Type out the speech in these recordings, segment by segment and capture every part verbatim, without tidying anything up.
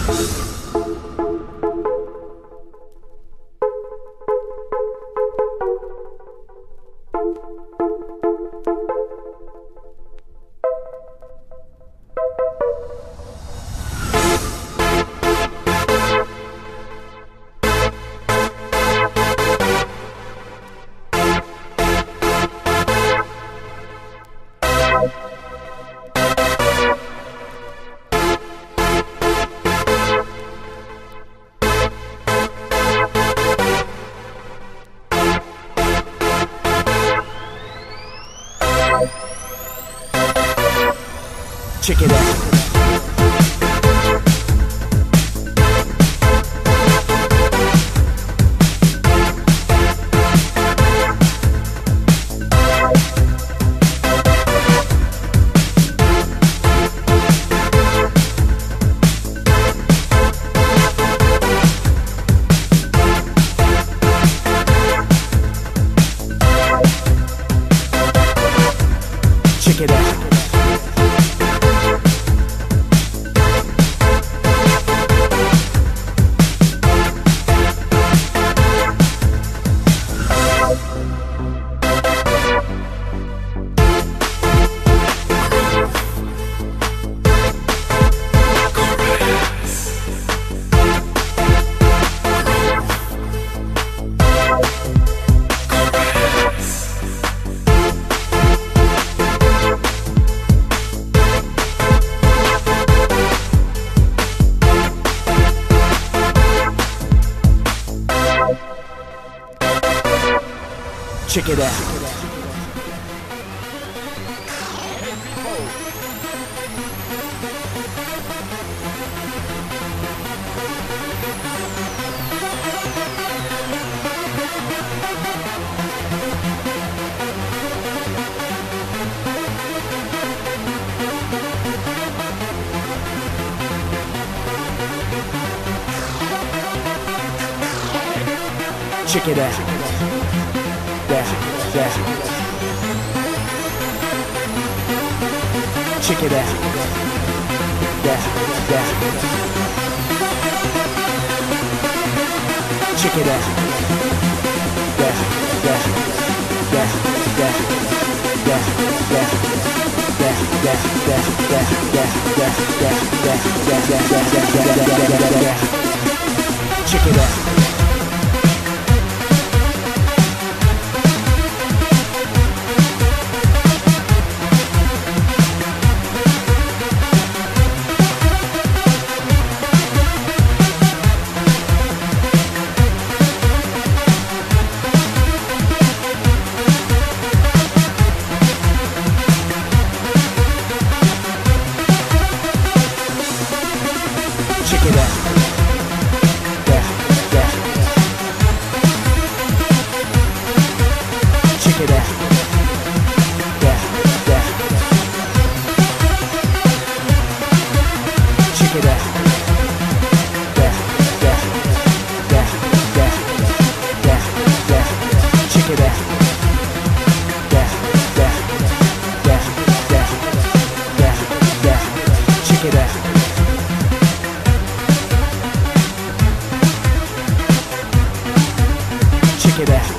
Check it out. Check it out. Check it out. Check it out. Yeah, yeah. Check it out. Yeah, yeah. Check it out. Yeah, yeah, yeah, yeah, yeah, yeah. Yeah, yeah, yeah, yeah, yeah, yeah, yeah, yeah, yeah, yeah, yeah, yeah, yeah, yeah. Check it out. Check it out. Yeah, yeah. Check it out. Yeah, yeah. Check it out. Yeah, yeah, yeah, yeah, yeah, yeah. Check it out. Yeah, yeah, yeah, yeah, yeah, yeah. Check it out. Check it out.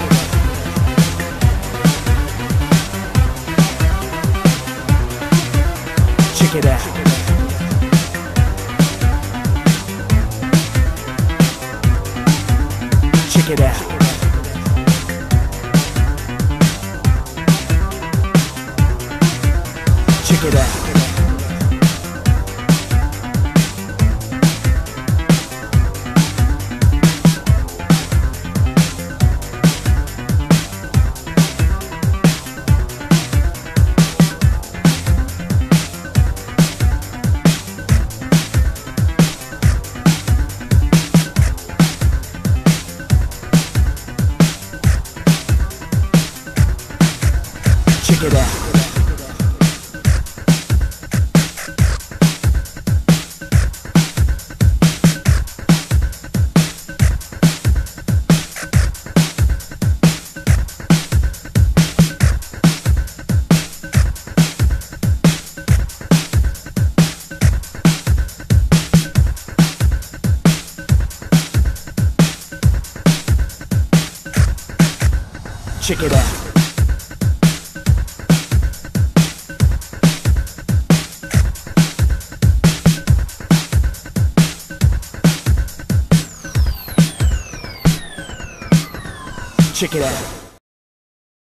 Check it out. Check it out. Check it out. Check it out. Check it out.